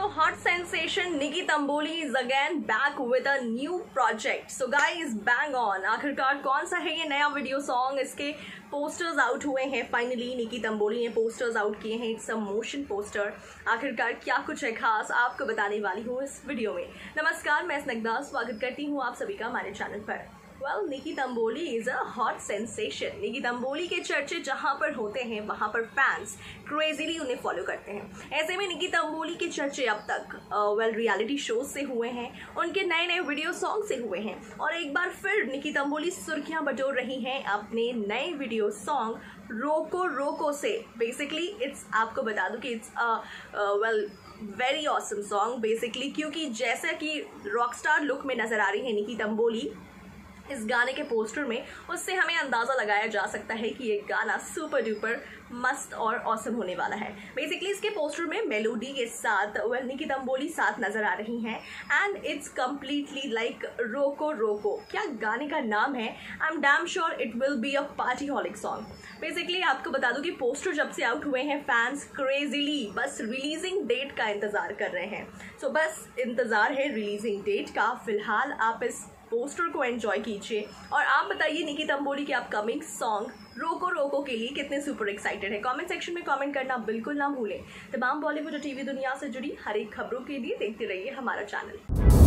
hot sensation Nikki Tamboli is again back with a new project. So guys, bang on. आखिरकार कौन सा है ये नया वीडियो सॉन्ग? इसके पोस्टर्स आउट हुए हैं फाइनली. निकी तंबोली ने पोस्टर्स आउट किए हैं. It's a motion poster. आखिरकार क्या कुछ है खास, आपको बताने वाली हूँ इस वीडियो में. नमस्कार, मैं स्निग्धा स्वागत करती हूँ आप सभी का हमारे चैनल पर. Well, Nikki Tamboli is a hot sensation. Nikki Tamboli के चर्चे जहां पर होते हैं वहां पर फैंस क्रेजीली उन्हें फॉलो करते हैं. ऐसे में निकी तंबोली के चर्चे अब तक रियलिटी शोज से हुए हैं, उनके नए नए वीडियो सॉन्ग से हुए हैं, और एक बार फिर निकी तंबोली सुर्खियां बटोर रही हैं अपने नए वीडियो सॉन्ग रोको रोको से. बेसिकली इट्स, आपको बता दूं कि it's very awesome song basically, क्योंकि जैसा कि रॉकस्टार लुक में नजर आ रही है निकी तंबोली इस गाने के पोस्टर में, उससे हमें अंदाजा लगाया जा सकता है कि ये गाना सुपर डुपर मस्त और ऑसम होने वाला है. बेसिकली इसके पोस्टर में मेलोडी के साथ निकी तंबोली साथ नजर आ रही हैं एंड इट्स कम्प्लीटली लाइक रोको रोको. क्या गाने का नाम है? I am damn sure it will be a partyholic song. Basically आपको बता दूं कि पोस्टर जब से आउट हुए हैं फैंस क्रेजीली बस रिलीजिंग डेट का इंतजार कर रहे हैं. सो बस इंतजार है रिलीजिंग डेट का. फिलहाल आप इस पोस्टर को एंजॉय कीजिए और आप बताइए निकी तंबोली के अपकमिंग सॉन्ग रोको रोको के लिए कितने सुपर एक्साइटेड है. कमेंट सेक्शन में कमेंट करना बिल्कुल ना भूलें. तमाम बॉलीवुड और टीवी दुनिया से जुड़ी हर एक खबरों के लिए देखते रहिए हमारा चैनल.